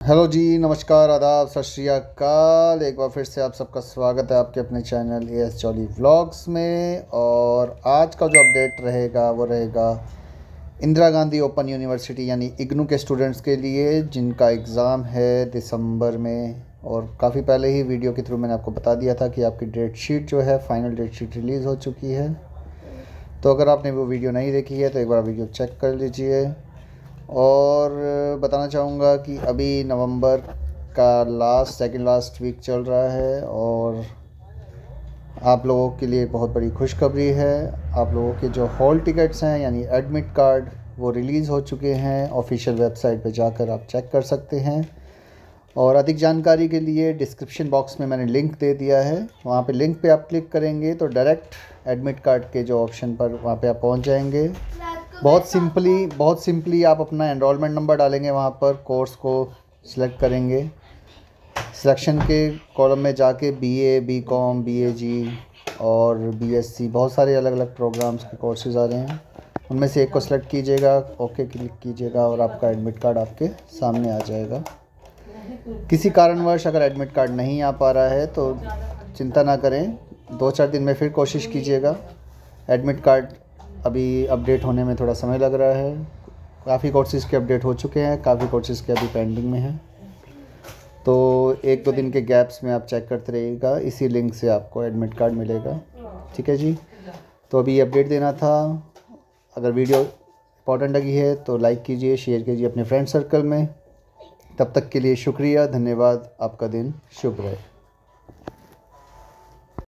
Hello जी, नमस्कार, आदाब, सत श्री अकाल। एक बार फिर से आप सबका स्वागत है आपके अपने चैनल एएस जॉली व्लॉग्स में। और आज का जो अपडेट रहेगा वो रहेगा इंदिरा गांधी ओपन यूनिवर्सिटी यानी इग्नू के स्टूडेंट्स के लिए जिनका एग्ज़ाम है दिसंबर में। और काफ़ी पहले ही वीडियो के थ्रू मैंने आपको बता दिया था कि आपकी डेट शीट जो है, फाइनल डेट शीट रिलीज़ हो चुकी है। तो अगर आपने वो वीडियो नहीं देखी है तो एक बार वीडियो चेक कर लीजिए। और बताना चाहूँगा कि अभी नवंबर का सेकंड लास्ट वीक चल रहा है और आप लोगों के लिए बहुत बड़ी खुशखबरी है। आप लोगों के जो हॉल टिकट्स हैं यानी एडमिट कार्ड वो रिलीज़ हो चुके हैं। ऑफिशियल वेबसाइट पे जाकर आप चेक कर सकते हैं। और अधिक जानकारी के लिए डिस्क्रिप्शन बॉक्स में मैंने लिंक दे दिया है। वहाँ पे लिंक पे आप क्लिक करेंगे तो डायरेक्ट एडमिट कार्ड के जो ऑप्शन पर वहाँ पे आप पहुँच जाएंगे। बहुत सिंपली आप अपना एनरोलमेंट नंबर डालेंगे, वहाँ पर कोर्स को सिलेक्ट करेंगे। सिलेक्शन के कॉलम में जाके बीए, बीकॉम, बीएजी और बीएससी बहुत सारे अलग अलग प्रोग्राम्स के कोर्सेज़ आ रहे हैं। उनमें से एक को सिलेक्ट कीजिएगा, ओके क्लिक कीजिएगा और आपका एडमिट कार्ड आपके सामने आ जाएगा। किसी कारणवश अगर एडमिट कार्ड नहीं आ पा रहा है तो चिंता ना करें, 2-4 दिन में फिर कोशिश कीजिएगा। एडमिट कार्ड अभी अपडेट होने में थोड़ा समय लग रहा है। काफ़ी कोर्सेज़ के अपडेट हो चुके हैं, काफ़ी कोर्सेज़ के अभी पेंडिंग में हैं। तो 1-2 दिन के गैप्स में आप चेक करते रहिएगा, इसी लिंक से आपको एडमिट कार्ड मिलेगा। ठीक है जी। तो अभी अपडेट देना था। अगर वीडियो इंपॉर्टेंट लगी है तो लाइक कीजिए, शेयर कीजिए अपने फ्रेंड सर्कल में। तब तक के लिए शुक्रिया, धन्यवाद। आपका दिन शुभ रहे।